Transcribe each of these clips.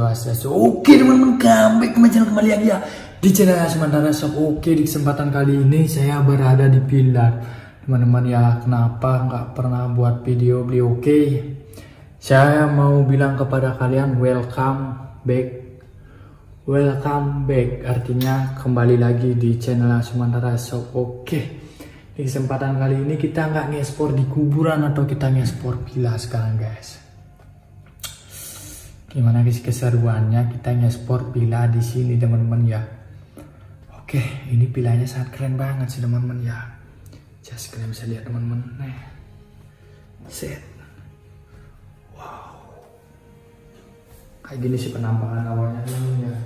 Swastiastu. Oke teman-teman, comeback kembali lagi ya di channel Sementara Shop. Oke, di kesempatan kali ini saya berada di Pilar teman-teman ya. Kenapa nggak pernah buat video beli? Oke, saya mau bilang kepada kalian welcome back, artinya kembali lagi di channel Sementara Shop. Oke, di kesempatan kali ini kita nggak ngespor di kuburan atau kita ngespor villa sekarang guys. Gimana guys keseruannya kita ngespor villa di sini teman-teman ya. Oke, ini villanya sangat keren banget sih teman-teman ya. Just kalian bisa lihat teman-teman. Nih. Set. Wow. Kayak gini sih penampakan awalnya teman-teman ya.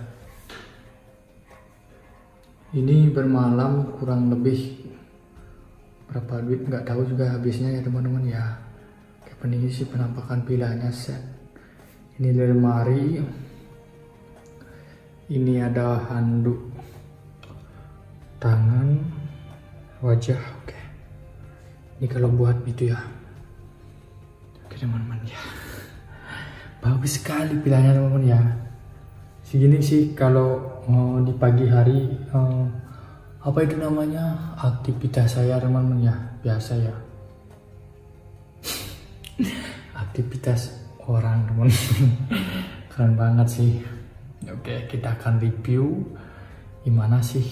Ini bermalam kurang lebih berapa duit nggak tahu juga habisnya ya teman-teman ya. Kayak ini sih penampakan villanya set. Ini lemari, ini ada handuk tangan, wajah. Oke, ini kalau buat itu ya. Oke teman-teman ya, bagus sekali pilihannya teman-teman ya. Segini sih kalau di pagi hari apa itu namanya aktivitas saya teman-teman ya, biasa ya. Aktivitas orang teman. Keren banget sih. Oke, kita akan review gimana sih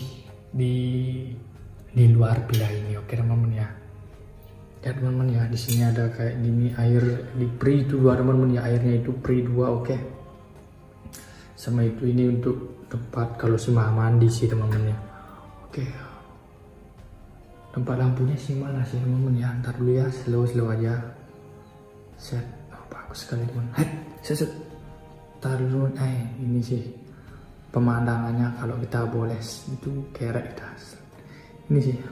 di luar villa ini. Oke teman-teman ya. Ya teman-teman ya, di sini ada kayak gini air di pre 2 teman-teman ya, airnya itu pre 2. Oke, sama itu ini untuk tempat kalau semua mandi sih teman-teman ya. Oke, tempat lampunya sih mana sih teman-teman ya, ntar dulu ya, slow aja. Set, bagus sekali teman. Set. Taruh ini sih pemandangannya kalau kita boles itu kerek kita. Ini sih.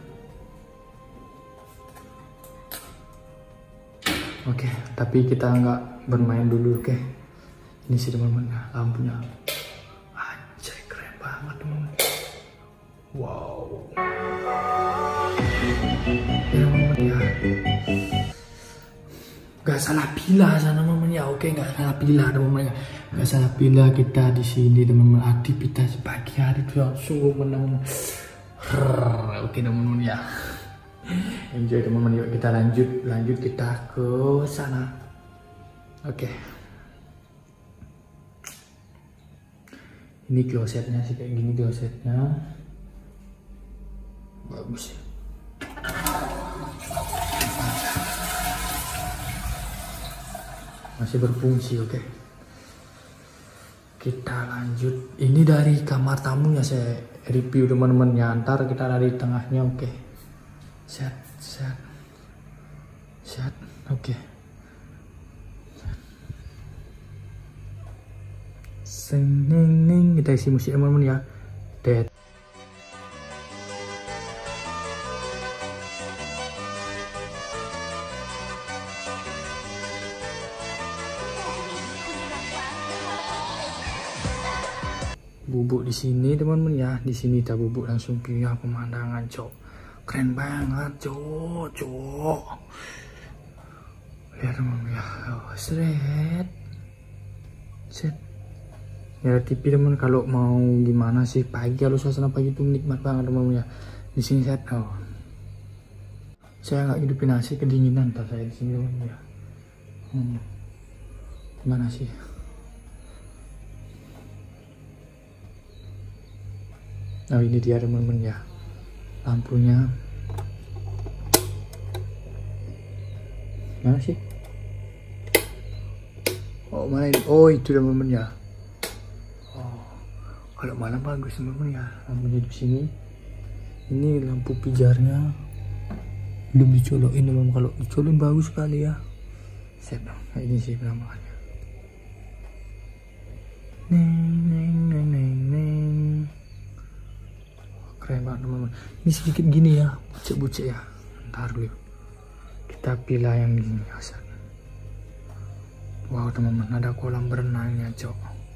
Oke, tapi kita nggak bermain dulu. Oke. Ini sih teman-teman ya, lampunya. Anjay, keren banget teman-teman. Wow. Ya teman-teman ya. Gak salah pilih sana teman-teman ya. Oke, gak salah pilih teman-teman ya. Gak salah pilih kita di sini teman-teman. Aktivitas pagi hari itu sungguh menang. Oke teman-teman ya. Enjoy teman-teman. Yuk kita lanjut kita ke sana. Oke. Ini klosetnya sih kayak gini klosetnya. Bagus ya. Masih berfungsi. Oke, kita lanjut. Ini dari kamar tamu ya, saya review teman-teman ya. Ntar kita dari tengahnya. Oke, set. Oke, seneng kita isi musik teman-teman ya. Dead. Bubuk di sini teman-teman ya. Di sini kita bubuk langsung punya pemandangan cok. Keren banget cok. Lihat teman-teman ya. Oh, set. Ya TV teman, kalau mau gimana sih pagi, kalau suasana pagi itu nikmat banget teman-teman ya. Di sini set. Oh. Saya nggak hidupin AC kedinginan tak saya di sini teman-teman ya. Gimana sih? Nah ini dia teman-teman ya, lampunya. Mana sih? Oh mana ini? Oh itu teman-teman ya. Oh, kalau malam bagus teman-teman ya, lampunya di sini. Ini lampu pijarnya belum dicolokin teman-teman. Kalau dicolokin bagus sekali ya. Set dong. Nah, ini sih penampakannya. Neng. Keren banget teman-teman. Ini sedikit gini ya, bucek ya. Ntar dulu kita pilih yang gini asal. Wow teman-teman, ada kolam berenangnya cok.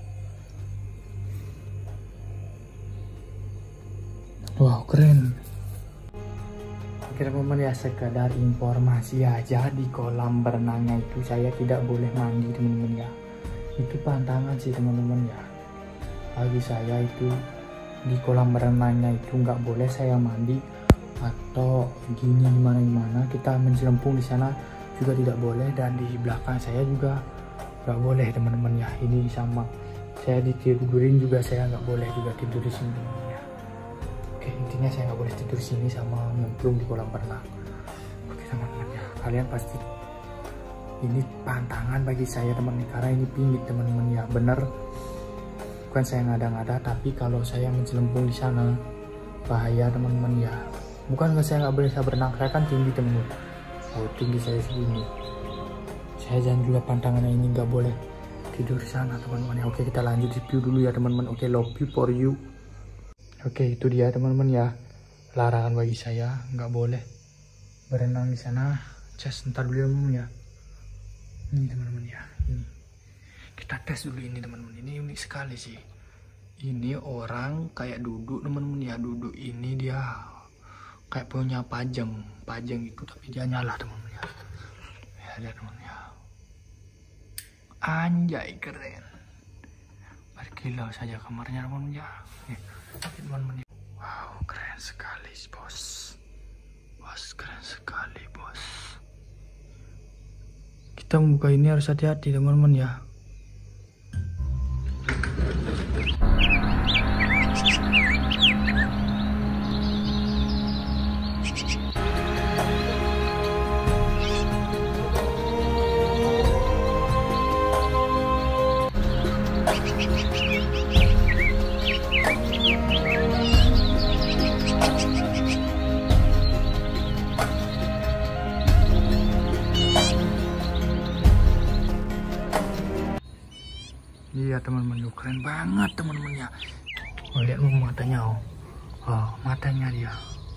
Wow keren. Oke teman-teman ya, sekadar informasi aja, di kolam berenangnya itu saya tidak boleh mandi teman-teman ya. Itu pantangan sih teman-teman ya. Bagi saya itu di kolam renangnya itu nggak boleh saya mandi atau gini gimana kita menjelempung di sana juga tidak boleh, dan di belakang saya juga nggak boleh teman-teman ya. Ini sama saya ditidurin juga, saya nggak boleh juga tidur di sini ya. Oke, intinya saya nggak boleh tidur di sini sama nyemplung di kolam renang. Oke teman-teman ya, kalian pasti ini pantangan bagi saya teman-teman, karena ini pinggir teman-teman ya. Bener, bukan saya ngada-ngada, tapi kalau saya menjelempung di sana bahaya teman-teman ya. Bukan saya nggak boleh saya berenang, saya kan tinggi teman-teman. Oh, tinggi saya segini. Saya jangan juga pantangannya ini nggak boleh tidur di sana teman-teman ya. Oke, kita lanjut review dulu ya teman-teman. Oke, love you for you. Oke, itu dia teman-teman ya, larangan bagi saya, nggak boleh berenang di sana. Just ntar dulu teman-teman ya. Ini teman-teman ya, ini kita tes dulu ini teman-teman. Ini unik sekali sih. Ini orang kayak duduk teman-teman ya, duduk ini dia kayak punya pajang itu, tapi dia nyala teman-teman ya. Ya lihat teman-teman ya. Anjay, keren. Berkilau saja kamarnya teman-teman ya. Nih, teman-teman ya. Wow, keren sekali bos. Bos, keren sekali bos. Kita membuka ini harus hati-hati teman-teman ya. Iya teman-teman, keren banget teman-teman ya. Oh, lihat matanya, oh matanya dia.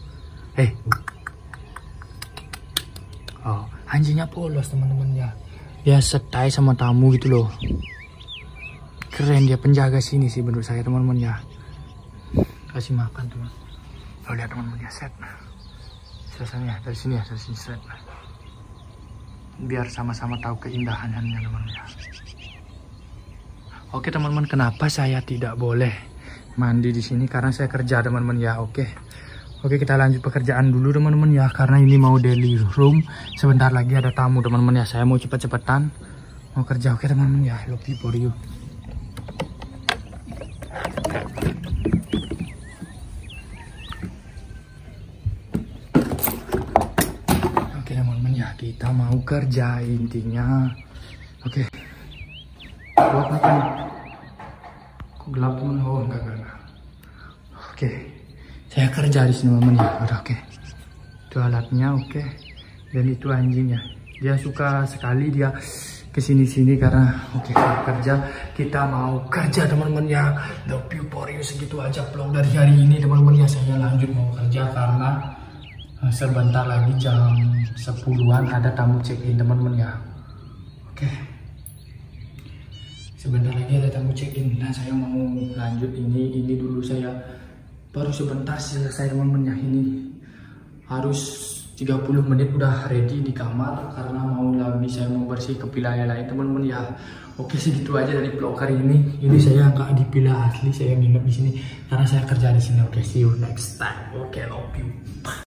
Oh, anjingnya polos teman-teman ya. Dia setai sama tamu gitu loh. Keren, dia penjaga sini sih menurut saya teman-teman ya. Kasih makan teman. Oh, lihat teman-teman ya, set. Selesainya dari sini ya, dari sini set. Biar sama-sama tahu keindahannya teman-teman ya. Oke teman-teman, kenapa saya tidak boleh mandi di sini? Karena saya kerja teman-teman ya. Oke, kita lanjut pekerjaan dulu teman-teman ya. Karena ini mau daily room. Sebentar lagi ada tamu teman-teman ya. Saya mau cepet-cepetan mau kerja. Oke teman-teman ya. Love you for you. Oke teman-teman ya, kita mau kerja intinya. Oke. Buat makan. Kok gelap teman? Oh enggak. Oke, saya kerja di sini teman ya. Udah oke. Itu alatnya oke. Dan itu anjingnya. Dia suka sekali dia kesini-sini karena oke, kerja. Kita mau kerja teman-teman ya. Love you for you, segitu aja vlog dari hari ini teman-teman ya. Saya lanjut mau kerja karena sebentar lagi jam 10-an ada tamu check-in teman-teman ya. Oke. Sebentar lagi ada tamu check-in. Nah, saya mau lanjut ini dulu. Saya baru sebentar selesai teman-teman ya. Ini harus 30 menit udah ready di kamar karena mau lagi saya mau bersih ke villa lain teman-teman ya. Oke, segitu aja dari vlog hari ini. Ini saya nggak di villa asli, saya nginep di sini karena saya kerja di sini. Oke, see you next time. Oke, love you.